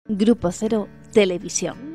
Grupo Cero Televisión.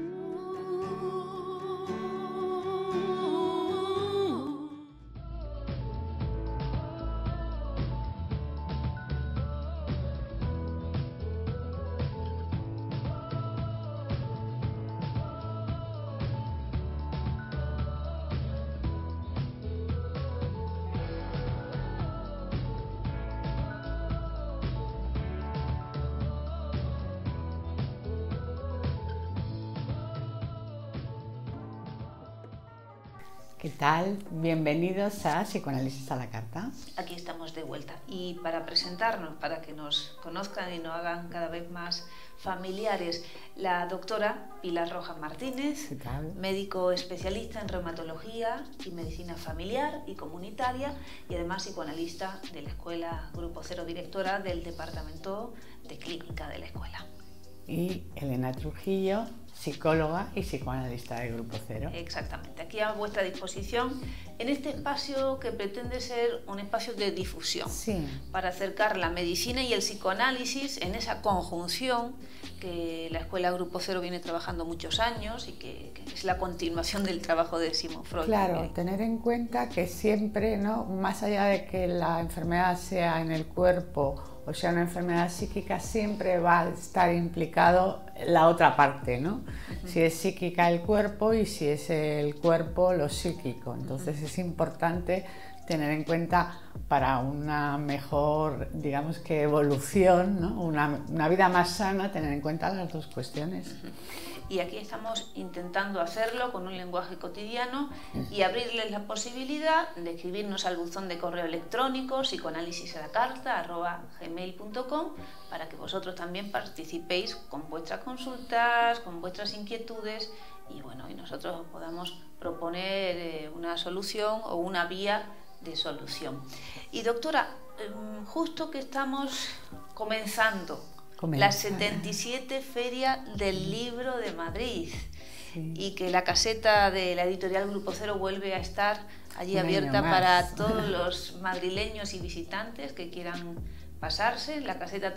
¿Qué tal? Bienvenidos a Psicoanálisis a la Carta. Aquí estamos de vuelta y para presentarnos, para que nos conozcan y nos hagan cada vez más familiares, la doctora Pilar Rojas Martínez, médico especialista en reumatología y medicina familiar y comunitaria y además psicoanalista de la Escuela Grupo Cero, directora del Departamento de Clínica de la Escuela. Y Elena Trujillo, psicóloga y psicoanalista del Grupo Cero. Exactamente, aquí a vuestra disposición en este espacio que pretende ser un espacio de difusión, para acercar la medicina y el psicoanálisis en esa conjunción que la Escuela Grupo Cero viene trabajando muchos años y que es la continuación del trabajo de Sigmund Freud. Claro, también. Tener en cuenta que siempre, ¿no?, más allá de que la enfermedad sea en el cuerpo o sea una enfermedad psíquica, siempre va a estar implicado la otra parte, ¿no? Si es psíquica el cuerpo y si es el cuerpo lo psíquico. Entonces es importante tener en cuenta para una mejor, digamos que evolución, ¿no?, una vida más sana, tener en cuenta las dos cuestiones. Y aquí estamos intentando hacerlo con un lenguaje cotidiano y abrirles la posibilidad de escribirnos al buzón de correo electrónico psicoanalisisalacarta@gmail.com para que vosotros también participéis con vuestras consultas, con vuestras inquietudes y bueno, y nosotros podamos proponer una solución o una vía de solución. Y doctora, justo que estamos comenzando la 77 Feria del Libro de Madrid y que la caseta de la editorial Grupo Cero vuelve a estar allí abierta para todos los madrileños y visitantes que quieran pasarse. La caseta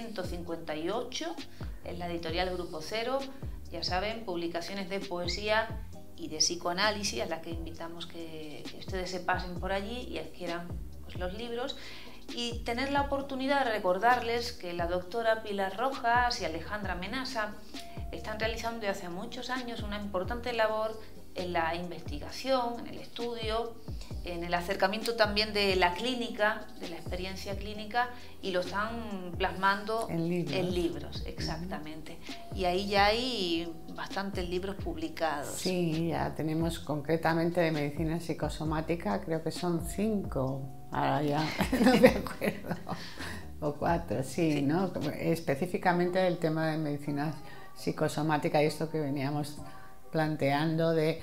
358 en la editorial Grupo Cero, ya saben, publicaciones de poesía y de psicoanálisis a las que invitamos que ustedes se pasen por allí y adquieran pues, los libros. Y tener la oportunidad de recordarles que la doctora Pilar Rojas y Alejandra Menasa están realizando desde hace muchos años una importante labor en la investigación, en el estudio, en el acercamiento también de la clínica, de la experiencia clínica, y lo están plasmando en libros, exactamente. Y ahí ya hay bastantes libros publicados. Sí, ya tenemos concretamente de medicina psicosomática, creo que son 5. Ahora ya no me acuerdo, o 4, sí, ¿no? Específicamente del tema de medicina psicosomática y esto que veníamos planteando de,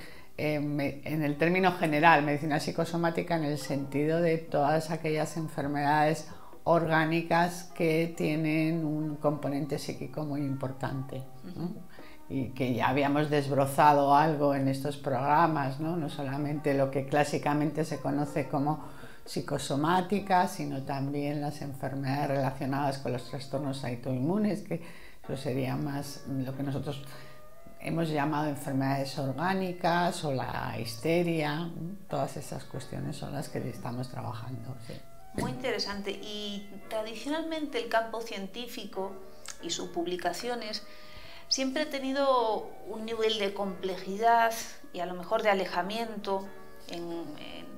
en el término general, medicina psicosomática en el sentido de todas aquellas enfermedades orgánicas que tienen un componente psíquico muy importante, ¿no? Y que ya habíamos desbrozado algo en estos programas, ¿no? No solamente lo que clásicamente se conoce como psicosomática, sino también las enfermedades relacionadas con los trastornos autoinmunes, que eso sería más lo que nosotros hemos llamado enfermedades orgánicas o la histeria. Todas esas cuestiones son las que estamos trabajando. Sí. Muy interesante. Y tradicionalmente el campo científico y sus publicaciones siempre ha tenido un nivel de complejidad y a lo mejor de alejamiento en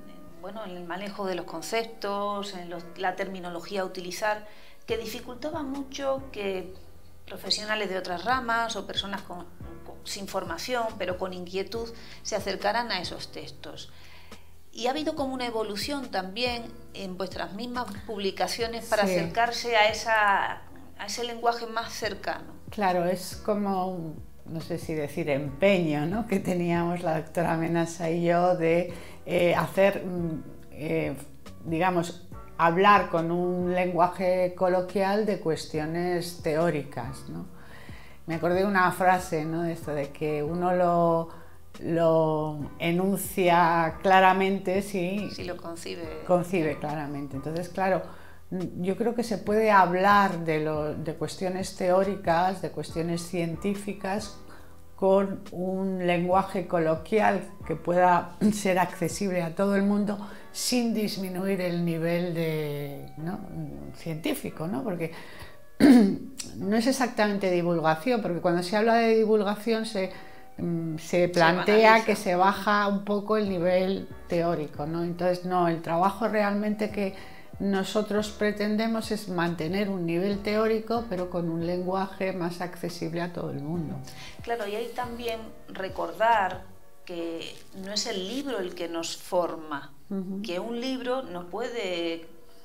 el manejo de los conceptos, en la terminología a utilizar, que dificultaba mucho que profesionales de otras ramas o personas sin formación, pero con inquietud, se acercaran a esos textos. Y ha habido como una evolución también en vuestras mismas publicaciones para acercarse a ese lenguaje más cercano. Claro, es como, no sé si decir empeño, ¿no?, que teníamos la doctora Menasa y yo de hacer, digamos, hablar con un lenguaje coloquial de cuestiones teóricas, ¿no? Me acordé de una frase, ¿no?, de esto de que uno lo enuncia claramente si lo concibe claramente. Entonces, claro, yo creo que se puede hablar de cuestiones teóricas, de cuestiones científicas, con un lenguaje coloquial que pueda ser accesible a todo el mundo sin disminuir el nivel científico, ¿no? Porque no es exactamente divulgación, porque cuando se habla de divulgación se plantea que se baja un poco el nivel teórico, ¿no? Entonces, no, el trabajo realmente que nosotros pretendemos es mantener un nivel teórico, pero con un lenguaje más accesible a todo el mundo. Claro, y hay también recordar que no es el libro el que nos forma, que un libro no puede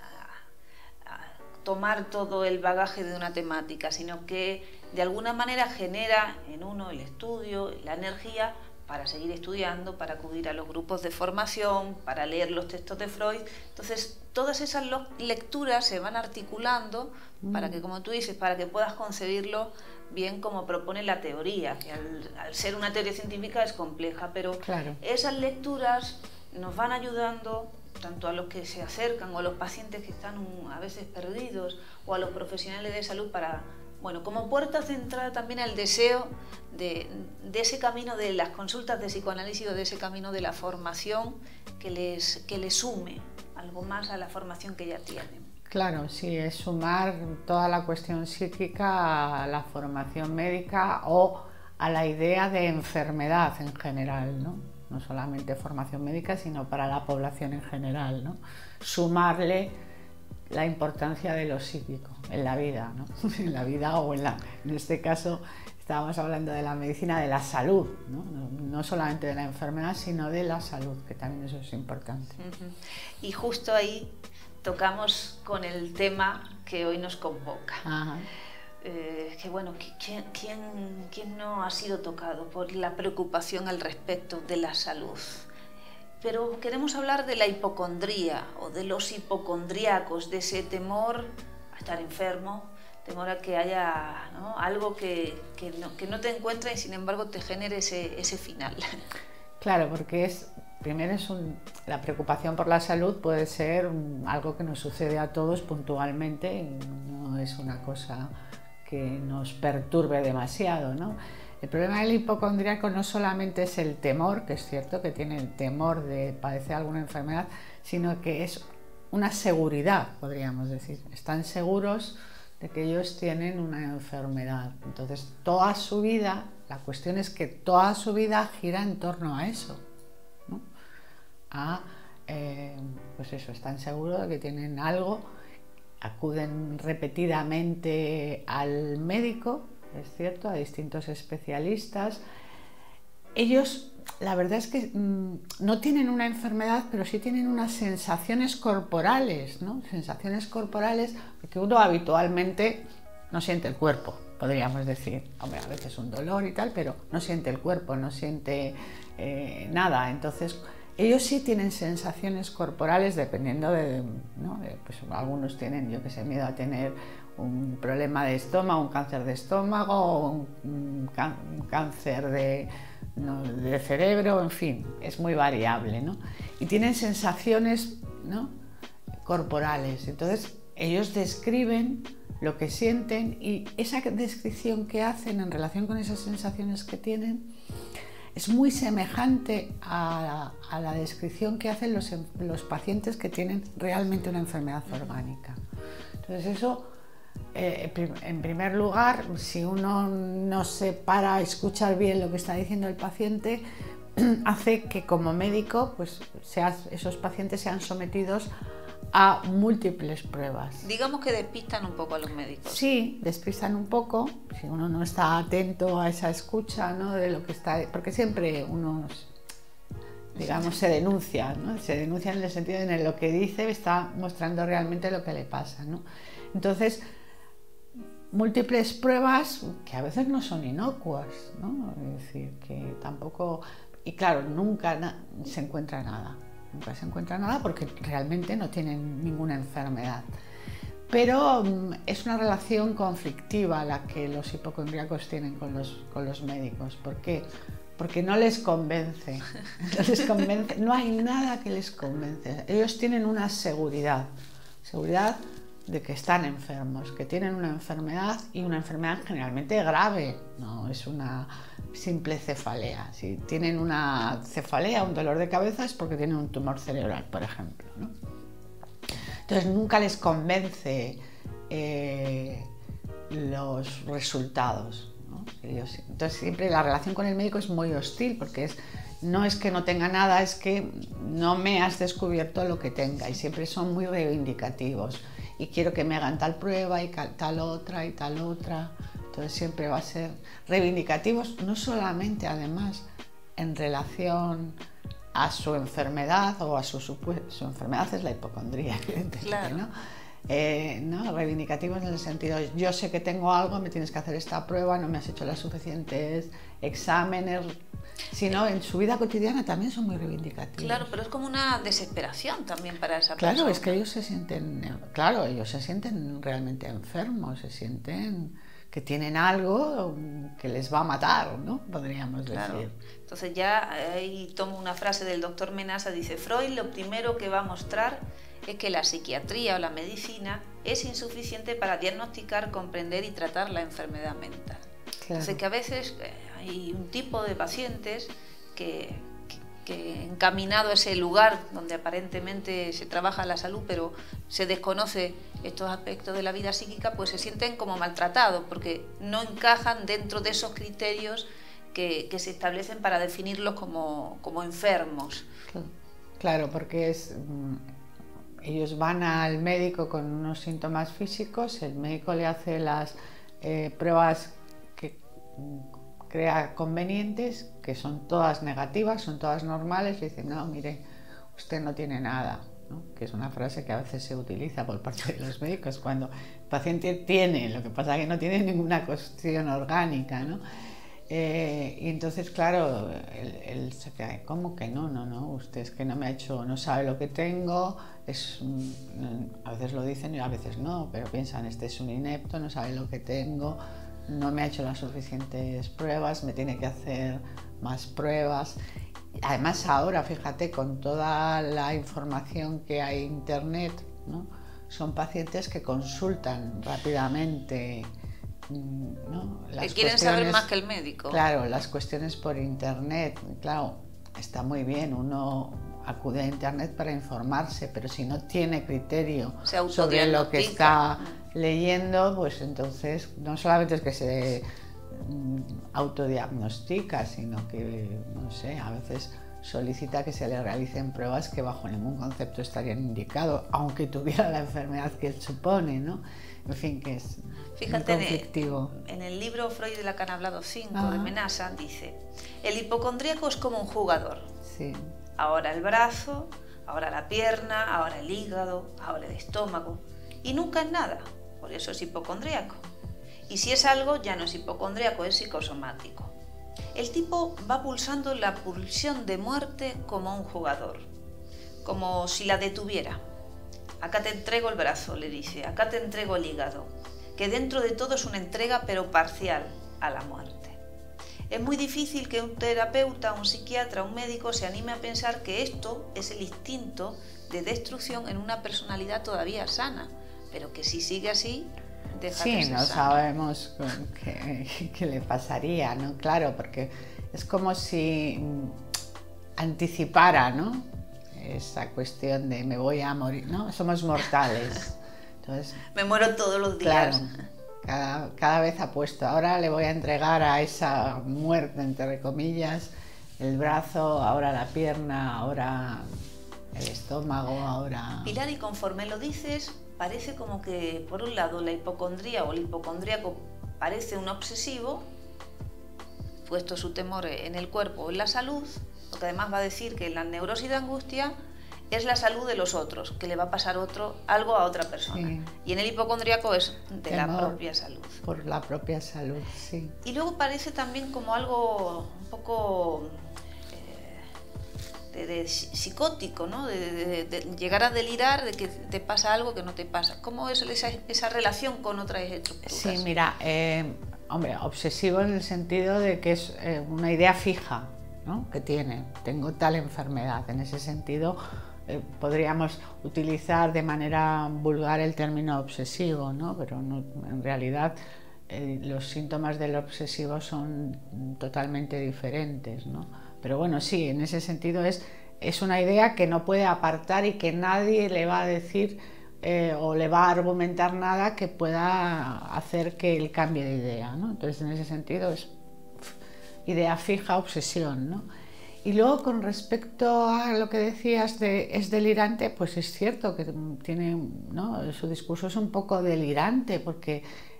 tomar todo el bagaje de una temática, sino que de alguna manera genera en uno el estudio, la energía para seguir estudiando, para acudir a los grupos de formación, para leer los textos de Freud. Entonces, todas esas lecturas se van articulando para que, como tú dices, para que puedas concebirlo bien como propone la teoría, que al ser una teoría científica es compleja, pero claro, esas lecturas nos van ayudando tanto a los que se acercan o a los pacientes que están a veces perdidos o a los profesionales de salud para, bueno, como puertas de entrada también al deseo de ese camino de las consultas de psicoanálisis o de ese camino de la formación que les sume algo más a la formación que ya tienen. Claro, sí, es sumar toda la cuestión psíquica a la formación médica o a la idea de enfermedad en general, ¿no? No solamente formación médica, sino para la población en general, ¿no? Sumarle la importancia de lo psíquico en la vida, ¿no? En la vida o en este caso estábamos hablando de la medicina de la salud, ¿no? No solamente de la enfermedad, sino de la salud, que también eso es importante. Y justo ahí tocamos con el tema que hoy nos convoca. Que bueno, ¿quién no ha sido tocado por la preocupación al respecto de la salud? Pero queremos hablar de la hipocondría o de los hipocondríacos, de ese temor a estar enfermo, temor a que haya, ¿no?, algo que no te encuentre y sin embargo te genere ese final. Claro, porque primero la preocupación por la salud puede ser algo que nos sucede a todos puntualmente, no es una cosa que nos perturbe demasiado, ¿no? El problema del hipocondríaco no solamente es el temor, que es cierto que tiene el temor de padecer alguna enfermedad, sino que es una seguridad, podríamos decir. Están seguros de que ellos tienen una enfermedad. Entonces, toda su vida, la cuestión es que toda su vida gira en torno a eso, ¿no? Pues eso, están seguros de que tienen algo, acuden repetidamente al médico, es cierto, a distintos especialistas. Ellos, la verdad es que no tienen una enfermedad, pero sí tienen unas sensaciones corporales, ¿no? Sensaciones corporales, porque uno habitualmente no siente el cuerpo, podríamos decir. Hombre, a veces un dolor y tal, pero no siente el cuerpo, no siente nada. Entonces, ellos sí tienen sensaciones corporales dependiendo ¿no? Pues algunos tienen, yo que sé, miedo a tener un problema de estómago, un cáncer de estómago, o un cáncer de cerebro, en fin, es muy variable, ¿no? Y tienen sensaciones, ¿no?, corporales. Entonces, ellos describen lo que sienten y esa descripción que hacen en relación con esas sensaciones que tienen es muy semejante a la descripción que hacen los pacientes que tienen realmente una enfermedad orgánica. Entonces eso, en primer lugar, si uno no se para a escuchar bien lo que está diciendo el paciente, hace que como médico pues, esos pacientes sean sometidos a múltiples pruebas. Digamos que despistan un poco a los médicos. Sí, despistan un poco, si uno no está atento a esa escucha, ¿no?, de lo que está, porque siempre uno, digamos, se denuncia, ¿no? Se denuncia en el sentido de que lo que dice está mostrando realmente lo que le pasa, ¿no? Entonces, múltiples pruebas que a veces no son inocuas, ¿no? Es decir, que tampoco, y claro, nunca se encuentra nada. Nunca se encuentra nada porque realmente no tienen ninguna enfermedad. Pero es una relación conflictiva la que los hipocondríacos tienen con los médicos. ¿Por qué? Porque no les convence. No hay nada que les convence. Ellos tienen una seguridad de que están enfermos, que tienen una enfermedad y una enfermedad generalmente grave, no es una simple cefalea. Si tienen una cefalea, un dolor de cabeza, es porque tienen un tumor cerebral, por ejemplo, ¿no? Entonces nunca les convence los resultados, ¿no? Entonces siempre la relación con el médico es muy hostil, porque no es que no tenga nada, es que no me has descubierto lo que tenga, y siempre son muy reivindicativos. Y quiero que me hagan tal prueba y tal otra y tal otra. Entonces siempre va a ser reivindicativos, no solamente además en relación a su enfermedad o a su enfermedad es la hipocondría, evidentemente, claro. ¿No? Reivindicativos en el sentido, yo sé que tengo algo, me tienes que hacer esta prueba, no me has hecho las suficientes exámenes, sino en su vida cotidiana también son muy reivindicativos. Claro, pero es como una desesperación también para esa persona. Claro, es que ellos se sienten realmente enfermos, se sienten que tienen algo que les va a matar, ¿no? Podríamos decir. Entonces ya ahí tomo una frase del doctor Menasa, dice: Freud lo primero que va a mostrar es que la psiquiatría o la medicina es insuficiente para diagnosticar, comprender y tratar la enfermedad mental. Entonces que a veces hay un tipo de pacientes que encaminado a ese lugar donde aparentemente se trabaja la salud, pero se desconoce estos aspectos de la vida psíquica, pues se sienten como maltratados porque no encajan dentro de esos criterios que se establecen para definirlos como enfermos. Claro, porque ellos van al médico con unos síntomas físicos, el médico le hace las pruebas que crea convenientes, que son todas negativas, son todas normales, y dicen: no, mire, usted no tiene nada, ¿no? Que es una frase que a veces se utiliza por parte de los médicos cuando el paciente tiene, lo que pasa es que no tiene ninguna cuestión orgánica, ¿no? Y entonces, claro, él se queda: ¿cómo que no? No, usted es que no me ha hecho, no sabe lo que tengo, a veces lo dicen y a veces no, pero piensan: este es un inepto, no sabe lo que tengo, no me ha hecho las suficientes pruebas, me tiene que hacer más pruebas. Además ahora, fíjate, con toda la información que hay en internet, ¿no? Son pacientes que consultan rápidamente, ¿no? Que quieren saber más que el médico. Claro, las cuestiones por internet, claro, está muy bien, uno acude a internet para informarse, pero si no tiene criterio sobre lo que está leyendo, pues entonces no solamente es que se autodiagnostica, sino que, no sé, a veces solicita que se le realicen pruebas que bajo ningún concepto estarían indicados, aunque tuviera la enfermedad que él supone, ¿no? En fin, que es muy conflictivo. En el libro Freud de Lacan hablado 5 de Menasa dice: el hipocondríaco es como un jugador. Sí. Ahora el brazo, ahora la pierna, ahora el hígado, ahora el estómago, y nunca es nada, por eso es hipocondríaco. Y si es algo, ya no es hipocondríaco, es psicosomático. El tipo va pulsando la pulsión de muerte como un jugador, como si la detuviera. Acá te entrego el brazo, le dice, acá te entrego el hígado, que dentro de todo es una entrega pero parcial a la muerte. Es muy difícil que un terapeuta, un psiquiatra, un médico se anime a pensar que esto es el instinto de destrucción en una personalidad todavía sana, pero que si sigue así, deja de ser sana. Sí, no sabemos qué le pasaría, ¿no? Claro, porque es como si anticipara, ¿no? Esa cuestión de me voy a morir, ¿no? Somos mortales. Entonces, me muero todos los días. Claro, cada vez apuesto. Ahora le voy a entregar a esa muerte, entre comillas, el brazo, ahora la pierna, ahora el estómago, ahora... Pilar, y conforme lo dices, parece como que, por un lado, la hipocondría o el hipocondríaco parece un obsesivo, puesto su temor en el cuerpo o en la salud, porque además va a decir que la neurosis de angustia es la salud de los otros, que le va a pasar algo a otra persona. Sí. Y en el hipocondríaco es de temor la propia salud. Por la propia salud, sí. Y luego parece también como algo un poco de psicótico, ¿no? De llegar a delirar de que te pasa algo que no te pasa. ¿Cómo es esa relación con otras estructuras? Sí, mira, hombre, obsesivo en el sentido de que es una idea fija, ¿no? Que tengo tal enfermedad. En ese sentido podríamos utilizar de manera vulgar el término obsesivo, ¿no? Pero no, en realidad los síntomas del obsesivo son totalmente diferentes, ¿no? Pero bueno, sí, en ese sentido es una idea que no puede apartar y que nadie le va a decir o le va a argumentar nada que pueda hacer que él cambie de idea, ¿no? Entonces, en ese sentido es idea fija, obsesión, ¿no? Y luego, con respecto a lo que decías de es delirante, pues es cierto que tiene, ¿no? Su discurso es un poco delirante porque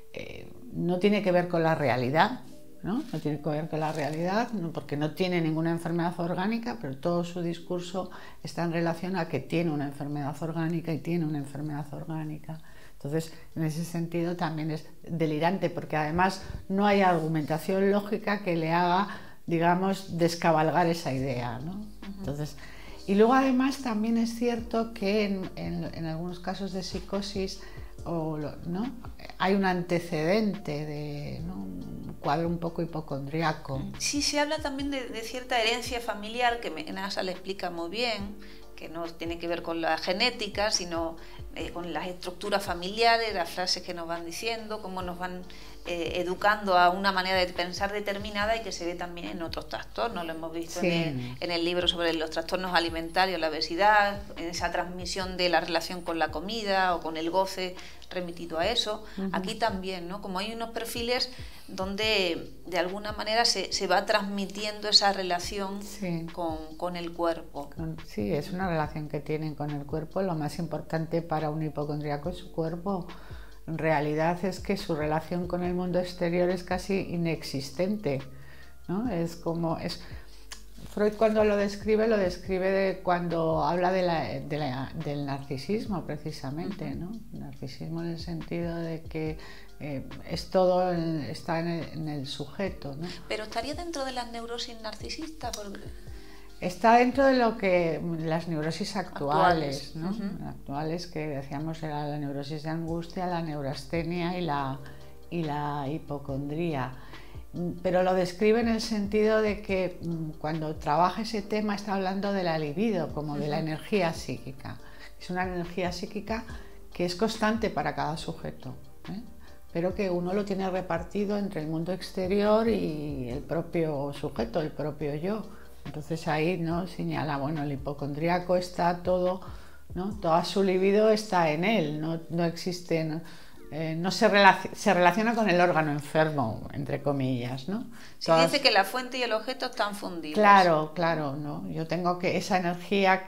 no tiene que ver con la realidad, ¿no? No tiene que ver con la realidad, porque no tiene ninguna enfermedad orgánica, pero todo su discurso está en relación a que tiene una enfermedad orgánica y tiene una enfermedad orgánica. Entonces, en ese sentido también es delirante, porque además no hay argumentación lógica que le haga, digamos, descabalgar esa idea, ¿no? Entonces, y luego además también es cierto que en algunos casos de psicosis ¿no? hay un antecedente de, ¿no? un cuadro un poco hipocondriaco. Sí, se habla también de cierta herencia familiar que Nasa le explica muy bien, que no tiene que ver con la genética, sino con las estructuras familiares, las frases que nos van diciendo, cómo nos van educando a una manera de pensar determinada y que se ve también en otros trastornos. Lo hemos visto Sí. en el libro sobre los trastornos alimentarios, la obesidad, en esa transmisión de la relación con la comida o con el goce remitido a eso. Aquí también, ¿no? Como hay unos perfiles donde de alguna manera se va transmitiendo esa relación Sí. con el cuerpo. Sí, es una relación que tienen con el cuerpo. Lo más importante para un hipocondríaco es su cuerpo. En realidad es que su relación con el mundo exterior es casi inexistente, ¿no? Es como Freud cuando lo describe cuando habla del narcisismo precisamente, ¿no? Narcisismo en el sentido de que es todo está en el sujeto, ¿no? Pero estaría dentro de las neurosis narcisistas. Está dentro de lo que las neurosis actuales, ¿no? Uh-huh. Actuales que decíamos era la neurosis de angustia, la neurastenia y la hipocondría. Pero lo describe en el sentido de que cuando trabaja ese tema está hablando de la libido, como de la energía psíquica. Es una energía psíquica que es constante para cada sujeto, ¿eh? Pero que uno lo tiene repartido entre el mundo exterior y el propio sujeto, el propio yo. Entonces ahí, ¿no? Señala, bueno, el hipocondríaco está todo, ¿no? Toda su libido está en él, no existe, no se relaciona con el órgano enfermo, entre comillas, ¿no? Sí, dice que la fuente y el objeto están fundidos. Claro, claro, ¿no? Yo tengo que esa energía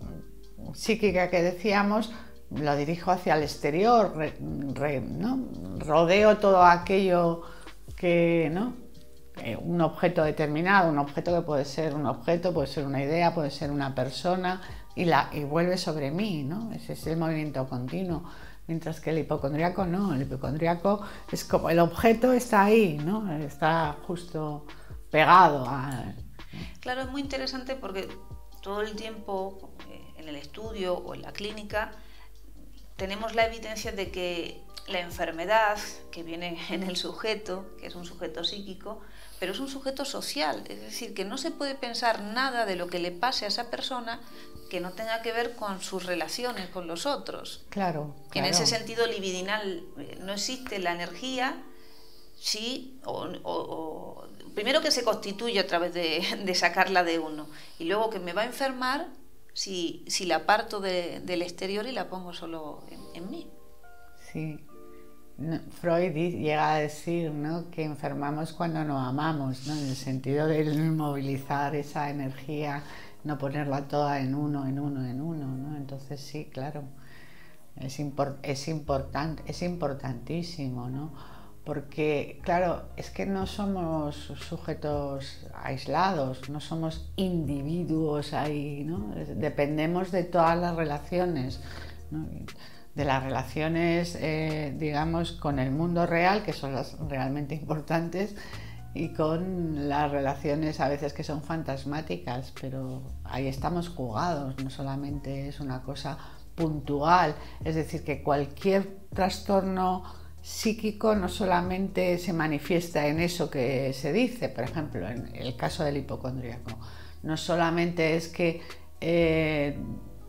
psíquica que decíamos, lo dirijo hacia el exterior, ¿no? Rodeo todo aquello que, ¿no? Un objeto determinado, un objeto que puede ser un objeto, puede ser una idea, puede ser una persona y vuelve sobre mí, ¿no? Ese es el movimiento continuo, mientras que el hipocondríaco no, el hipocondríaco es como el objeto está ahí, ¿no? Está justo pegado a... Claro, es muy interesante porque todo el tiempo en el estudio o en la clínica tenemos la evidencia de que la enfermedad que viene en el sujeto, que es un sujeto psíquico, pero es un sujeto social, es decir, que no se puede pensar nada de lo que le pase a esa persona que no tenga que ver con sus relaciones con los otros. Claro, claro. En ese sentido libidinal no existe la energía, sí, primero que se constituye a través de sacarla de uno, y luego que me va a enfermar si la aparto del exterior y la pongo solo en mí. Sí. Freud llega a decir, ¿no? que enfermamos cuando no amamos, ¿no? En el sentido de movilizar esa energía, no ponerla toda en uno, ¿no? Entonces sí, claro, es importantísimo, ¿no? Porque, claro, es que no somos sujetos aislados, no somos individuos ahí, ¿no? Dependemos de todas las relaciones, ¿no? De las relaciones, digamos, con el mundo real, que son las realmente importantes, y con las relaciones a veces que son fantasmáticas, pero ahí estamos jugados, no solamente es una cosa puntual, es decir, que cualquier trastorno psíquico no solamente se manifiesta en eso que se dice, por ejemplo, en el caso del hipocondríaco, no solamente es que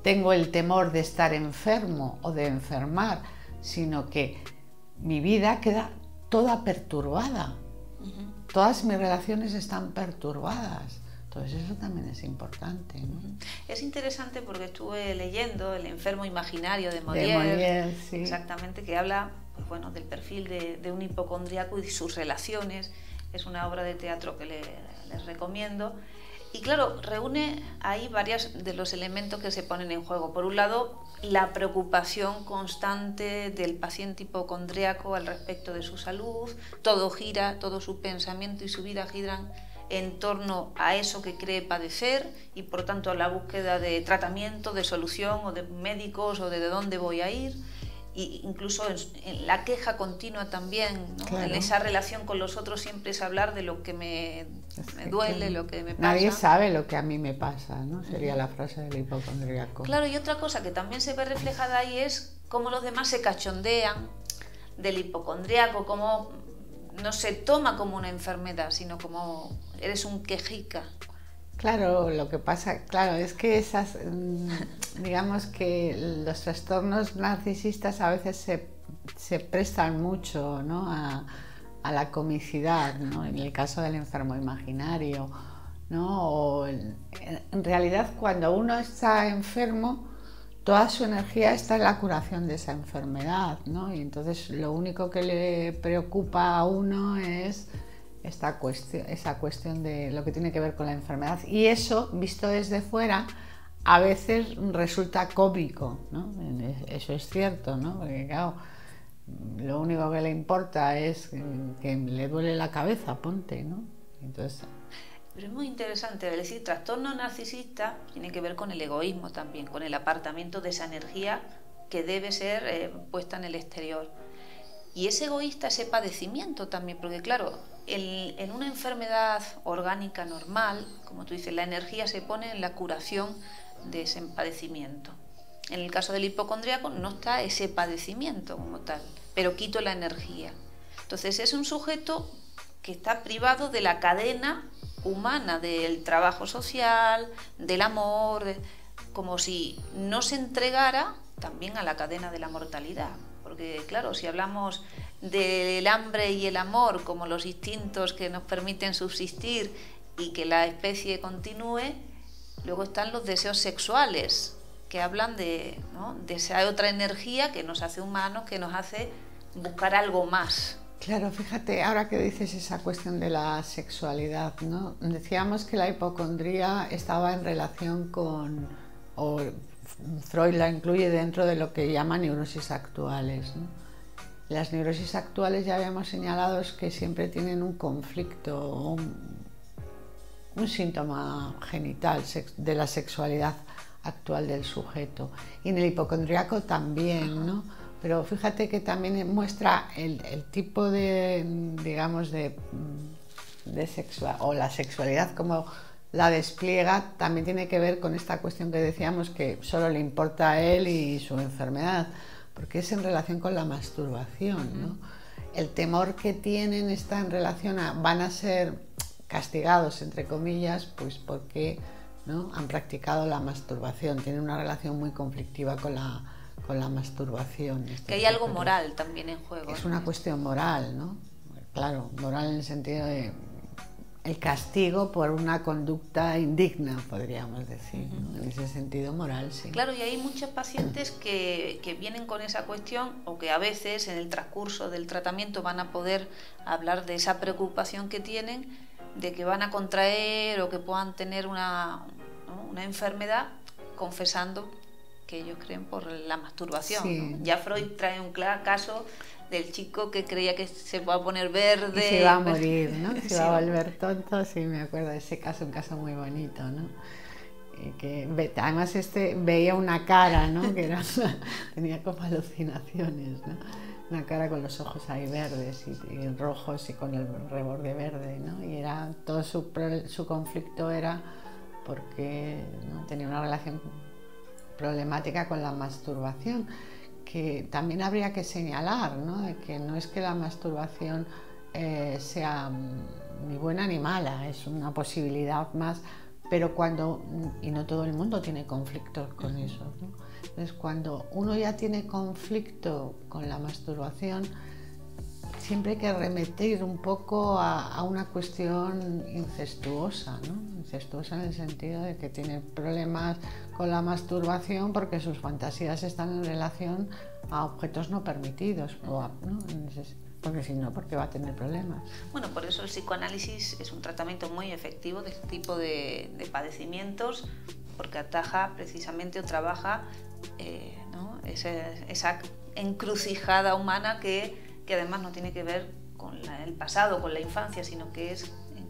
tengo el temor de estar enfermo o de enfermar, sino que mi vida queda toda perturbada. Todas mis relaciones están perturbadas. Entonces eso también es importante, ¿no? Es interesante porque estuve leyendo El enfermo imaginario de Molière, sí. Exactamente, que habla, pues bueno, del perfil de un hipocondríaco y sus relaciones. Es una obra de teatro que les recomiendo. Y claro, reúne ahí varios de los elementos que se ponen en juego. Por un lado, la preocupación constante del paciente hipocondríaco al respecto de su salud. Todo gira, todo su pensamiento y su vida giran en torno a eso que cree padecer y por tanto a la búsqueda de tratamiento, de solución o de médicos o de dónde voy a ir. Y incluso en la queja continua también, ¿no? Claro. En esa relación con los otros siempre es hablar de lo que me duele, lo que me pasa. Nadie sabe lo que a mí me pasa, ¿no? Sería la frase del hipocondríaco. Claro, y otra cosa que también se ve reflejada ahí es cómo los demás se cachondean del hipocondríaco, cómo no se toma como una enfermedad, sino como eres un quejica. Claro, lo que pasa, claro, es que esas, digamos que los trastornos narcisistas a veces se prestan mucho, ¿no? a la comicidad, ¿no? En el caso del enfermo imaginario, ¿no? O en realidad cuando uno está enfermo, toda su energía está en la curación de esa enfermedad, ¿no? Y entonces lo único que le preocupa a uno es esa cuestión de lo que tiene que ver con la enfermedad. Y eso, visto desde fuera, a veces resulta cómico, ¿no? Eso es cierto, ¿no? Porque claro, lo único que le importa es que le duele la cabeza, ponte, ¿no? Entonces... Pero es muy interesante, es decir, trastorno narcisista tiene que ver con el egoísmo también, con el apartamiento de esa energía que debe ser puesta en el exterior. Y es egoísta ese padecimiento también, porque claro, en una enfermedad orgánica normal, como tú dices, la energía se pone en la curación de ese padecimiento. En el caso del hipocondríaco no está ese padecimiento como tal, pero quito la energía. Entonces es un sujeto que está privado de la cadena humana, del trabajo social, del amor, como si no se entregara también a la cadena de la mortalidad. Porque claro, si hablamos del hambre y el amor como los instintos que nos permiten subsistir y que la especie continúe, luego están los deseos sexuales, que hablan de, ¿no?, de esa otra energía que nos hace humanos, que nos hace buscar algo más. Claro, fíjate, ahora que dices esa cuestión de la sexualidad, ¿no? Decíamos que la hipocondría estaba en relación con, o Freud la incluye dentro de lo que llama neurosis actuales, ¿no? Las neurosis actuales ya habíamos señalado que siempre tienen un conflicto, un síntoma genital de la sexualidad actual del sujeto. Y en el hipocondríaco también, ¿no? Pero fíjate que también muestra el tipo de, digamos, de sexual, o la sexualidad como la despliega, también tiene que ver con esta cuestión que decíamos que solo le importa a él y su enfermedad, porque es en relación con la masturbación, ¿no? El temor que tienen está en relación a, van a ser castigados, entre comillas, pues porque, ¿no?, han practicado la masturbación, tienen una relación muy conflictiva con la masturbación. Que hay algo moral también en juego. Es una cuestión moral, ¿no? Claro, moral en el sentido de el castigo por una conducta indigna, podríamos decir, ¿no? En ese sentido moral, sí. Claro, y hay muchos pacientes que vienen con esa cuestión, o que a veces en el transcurso del tratamiento van a poder hablar de esa preocupación que tienen, de que van a contraer o que puedan tener una enfermedad, confesando que ellos creen por la masturbación. Sí. Ya Freud trae un caso del chico que creía que se va a poner verde y se iba a morir, ¿no? Se sí, iba a volver tonto, sí, me acuerdo de ese caso, un caso muy bonito, ¿no? Y que además veía una cara, ¿no? Que tenía como alucinaciones, ¿no? Una cara con los ojos ahí verdes y rojos y con el reborde verde, ¿no? Y era todo su conflicto era porque, ¿no?, tenía una relación problemática con la masturbación, que también habría que señalar, ¿no?, de que no es que la masturbación sea ni buena ni mala, es una posibilidad más, pero y no todo el mundo tiene conflictos con eso, ¿no? Entonces, cuando uno ya tiene conflicto con la masturbación, siempre hay que remitir un poco a una cuestión incestuosa, ¿no? Incestuosa en el sentido de que tiene problemas con la masturbación porque sus fantasías están en relación a objetos no permitidos, ¿no? Porque si no, porque va a tener problemas. Bueno, por eso el psicoanálisis es un tratamiento muy efectivo de este tipo de padecimientos, porque ataja precisamente o trabaja ¿no? esa encrucijada humana que además no tiene que ver con el pasado, con la infancia, sino que es en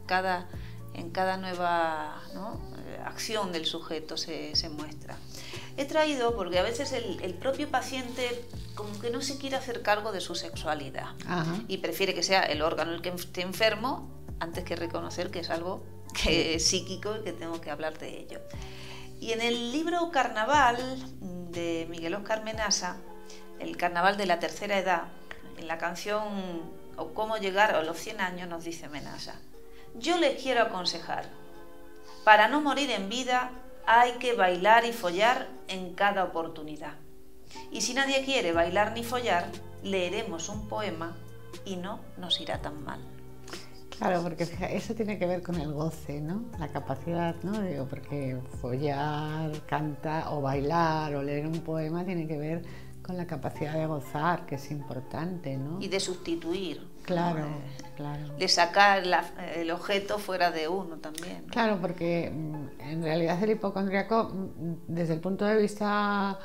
cada nueva, ¿no? acción del sujeto se muestra. He traído porque a veces el propio paciente como que no se quiere hacer cargo de su sexualidad. Ajá. Y prefiere que sea el órgano el que esté enfermo antes que reconocer que es algo que es psíquico y que tengo que hablar de ello. Y en el libro Carnaval de Miguel Óscar Menasa, el carnaval de la tercera edad, en la canción O cómo llegar a los 100 años, nos dice Menasa: yo les quiero aconsejar, para no morir en vida hay que bailar y follar en cada oportunidad. Y si nadie quiere bailar ni follar, leeremos un poema y no nos irá tan mal. Claro, porque eso tiene que ver con el goce, ¿no? La capacidad, ¿no? Digo, porque follar, cantar o bailar o leer un poema tiene que ver con la capacidad de gozar, que es importante, ¿no? Y de sustituir. Claro, ¿no? Claro. De sacar el objeto fuera de uno también, ¿no? Claro, porque en realidad el hipocondríaco, desde el punto de vista,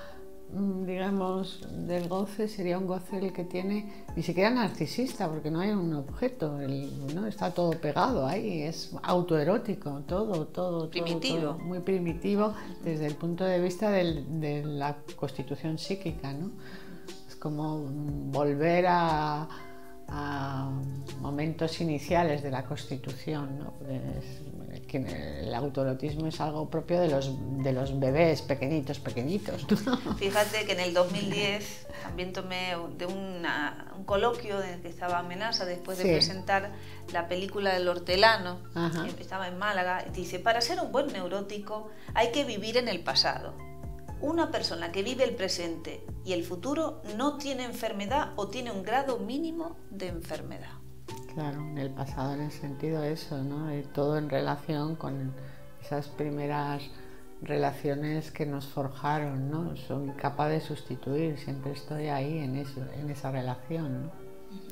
digamos, del goce, sería un goce el que tiene, ni siquiera narcisista, porque no hay un objeto, ¿no? Está todo pegado ahí, es autoerótico, todo primitivo. Todo, muy primitivo desde el punto de vista de la constitución psíquica, ¿no? Es como volver a momentos iniciales de la constitución, ¿no? El autoerotismo es algo propio de los bebés pequeñitos, ¿no? Fíjate que en el 2010 también tomé de un coloquio en el que estaba Menasa después de presentar la película del Hortelano. Ajá. Que estaba en Málaga, y dice: para ser un buen neurótico hay que vivir en el pasado. Una persona que vive el presente y el futuro no tiene enfermedad o tiene un grado mínimo de enfermedad. Claro, en el pasado, en el sentido de eso, ¿no? Y todo en relación con esas primeras relaciones que nos forjaron, ¿no? Soy capaz de sustituir, siempre estoy ahí en eso, en esa relación, ¿no?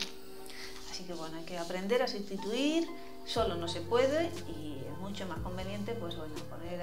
Así que bueno, hay que aprender a sustituir, solo no se puede, y es mucho más conveniente, pues bueno,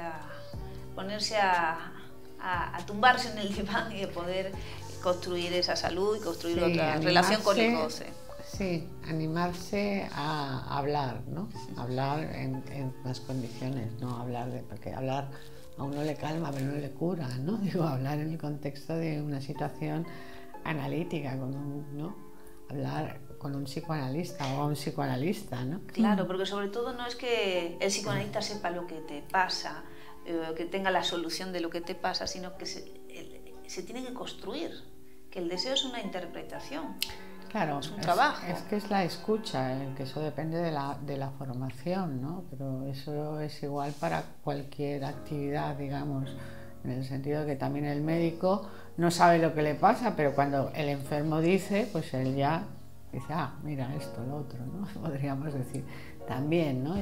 ponerse a tumbarse en el diván y de poder construir esa salud y construir otra relación con el goce. Sí, animarse a hablar, ¿no? Hablar en las condiciones, no hablar porque hablar a uno le calma, pero no le cura, ¿no? Digo, hablar en el contexto de una situación analítica, ¿no? Hablar con un psicoanalista o a un psicoanalista, ¿no? Claro, porque sobre todo no es que el psicoanalista sepa lo que te pasa, que tenga la solución de lo que te pasa, sino que se tiene que construir, que el deseo es una interpretación. Claro, es un trabajo. Es que es la escucha, que eso depende de la formación, ¿no? Pero eso es igual para cualquier actividad, digamos, en el sentido de que también el médico no sabe lo que le pasa, pero cuando el enfermo dice, pues él ya dice, mira esto, lo otro, ¿no? Podríamos decir también, ¿no?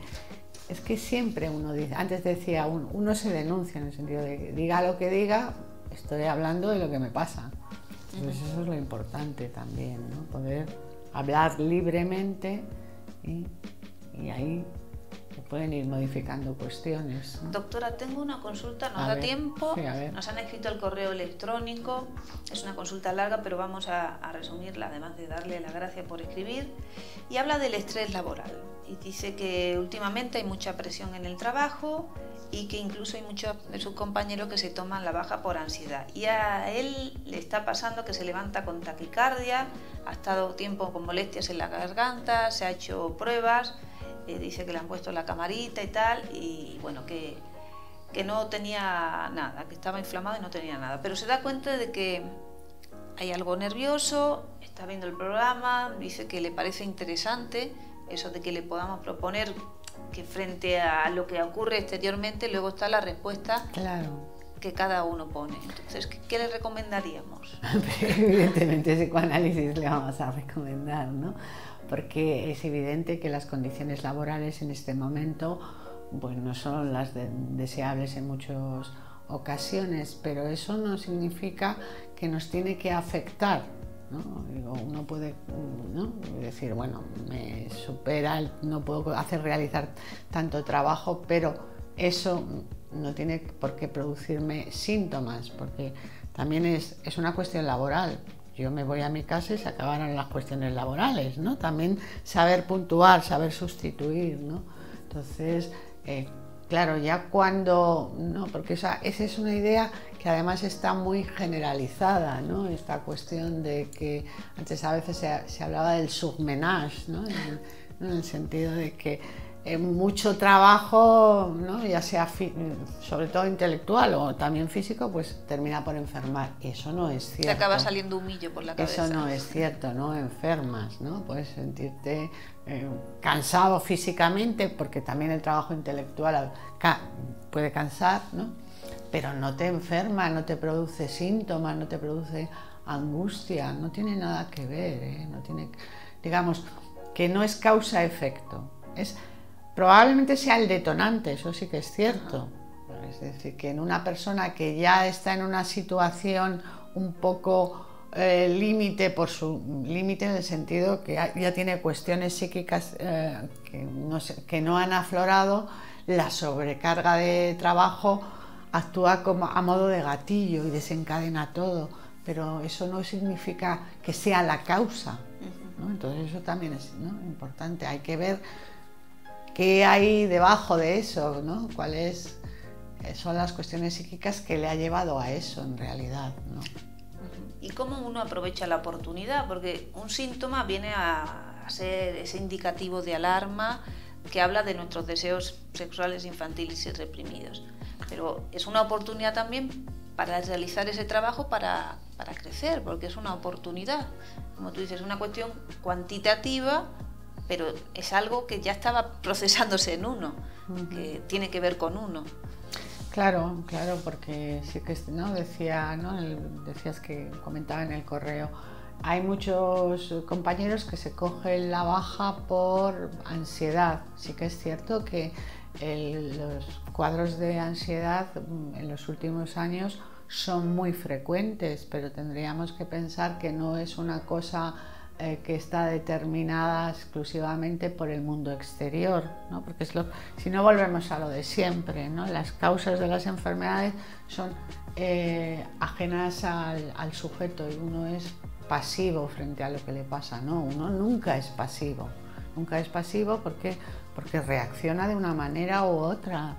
Es que siempre uno dice, antes decía, uno se denuncia en el sentido de que diga lo que diga, estoy hablando de lo que me pasa. Entonces eso es lo importante también, ¿no? Poder hablar libremente y ahí se pueden ir modificando cuestiones, ¿no? Doctora, tengo una consulta, ¿nos da tiempo? Sí, a ver. Nos han escrito el correo electrónico, es una consulta larga, pero vamos a resumirla, además de darle las gracias por escribir. Y habla del estrés laboral y dice que últimamente hay mucha presión en el trabajo y que incluso hay muchos de sus compañeros que se toman la baja por ansiedad. Y a él le está pasando que se levanta con taquicardia, ha estado tiempo con molestias en la garganta, se ha hecho pruebas, dice que le han puesto la camarita y tal, y bueno, que no tenía nada, que estaba inflamado y no tenía nada. Pero se da cuenta de que hay algo nervioso, está viendo el programa, dice que le parece interesante, eso de que le podamos proponer que frente a lo que ocurre exteriormente, luego está la respuesta que cada uno pone. Entonces, ¿qué le recomendaríamos? Evidentemente psicoanálisis le vamos a recomendar, ¿no? Porque es evidente que las condiciones laborales en este momento pues no son las deseables en muchas ocasiones, pero eso no significa que nos tiene que afectar, ¿no? Digo, uno puede, ¿no?, decir, bueno, me supera, no puedo hacer realizar tanto trabajo, pero eso no tiene por qué producirme síntomas, porque también es una cuestión laboral. Yo me voy a mi casa y se acabaron las cuestiones laborales, ¿no? También saber puntuar, saber sustituir, ¿no? Entonces, claro, ya cuando, ¿no? Porque esa es una idea que además está muy generalizada, ¿no? Esta cuestión de que antes a veces se hablaba del surmenage, ¿no? En el sentido de que mucho trabajo, ¿no?, ya sea sobre todo intelectual o también físico, pues termina por enfermar. Y eso no es cierto. Te acaba saliendo un millo por la cabeza. Eso no es cierto, no enfermas, ¿no? Puedes sentirte cansado físicamente, porque también el trabajo intelectual puede cansar, ¿no? Pero no te enferma, no te produce síntomas, no te produce angustia, no tiene nada que ver, ¿eh? No tiene, digamos, que no es causa-efecto. Probablemente sea el detonante, eso sí que es cierto. Es decir, que en una persona que ya está en una situación un poco límite, por su límite en el sentido que ya tiene cuestiones psíquicas que no han aflorado, la sobrecarga de trabajo actúa como a modo de gatillo y desencadena todo, pero eso no significa que sea la causa, ¿no? Entonces eso también es, ¿no?, importante. Hay que ver qué hay debajo de eso, ¿no? ¿Cuáles son las cuestiones psíquicas que le ha llevado a eso en realidad, ¿no? ¿Y cómo uno aprovecha la oportunidad? Porque un síntoma viene a ser ese indicativo de alarma que habla de nuestros deseos sexuales infantiles y reprimidos. Pero es una oportunidad también para realizar ese trabajo para crecer, porque es una oportunidad. Como tú dices, una cuestión cuantitativa, pero es algo que ya estaba procesándose en uno, que tiene que ver con uno. Claro, claro, porque sí que, ¿no?, decía, ¿no?, decías que comentaba en el correo, hay muchos compañeros que se cogen la baja por ansiedad. Sí que es cierto que los cuadros de ansiedad en los últimos años son muy frecuentes, pero tendríamos que pensar que no es una cosa que está determinada exclusivamente por el mundo exterior, ¿no? Porque si no volvemos a lo de siempre, ¿no? Las causas de las enfermedades son ajenas al sujeto y uno es pasivo frente a lo que le pasa. No, uno nunca es pasivo porque reacciona de una manera u otra,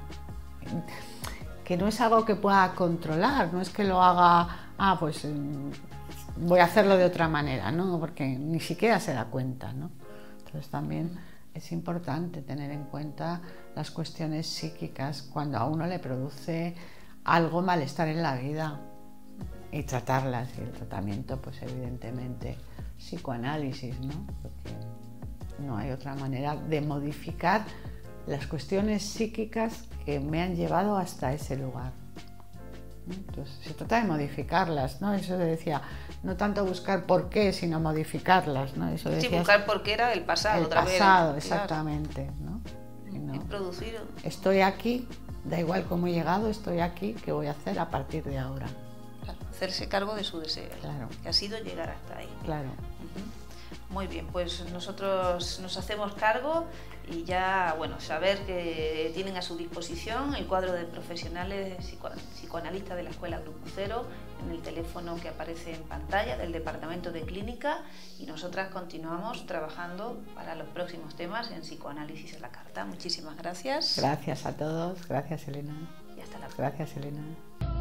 que no es algo que pueda controlar, no es que lo haga, pues voy a hacerlo de otra manera, ¿no? Porque ni siquiera se da cuenta, ¿no? Entonces también es importante tener en cuenta las cuestiones psíquicas cuando a uno le produce algo malestar en la vida y tratarlas. Y el tratamiento, pues evidentemente, psicoanálisis, ¿no? Porque no hay otra manera de modificar las cuestiones psíquicas que me han llevado hasta ese lugar. Entonces se trata de modificarlas, ¿no? Eso decía, no tanto buscar por qué, sino modificarlas, ¿no? Eso decías, sí, buscar por qué era el pasado. El pasado, exactamente, ¿no? Producir. Estoy aquí, da igual cómo he llegado, estoy aquí, ¿qué voy a hacer a partir de ahora? Claro, hacerse cargo de su deseo, claro, que ha sido llegar hasta ahí. Claro. Muy bien, pues nosotros nos hacemos cargo y ya, bueno, saber que tienen a su disposición el cuadro de profesionales psicoanalistas de la Escuela Grupo Cero en el teléfono que aparece en pantalla del Departamento de Clínica, y nosotras continuamos trabajando para los próximos temas en Psicoanálisis a la Carta. Muchísimas gracias. Gracias a todos, gracias Elena. Y hasta la próxima. Gracias Elena.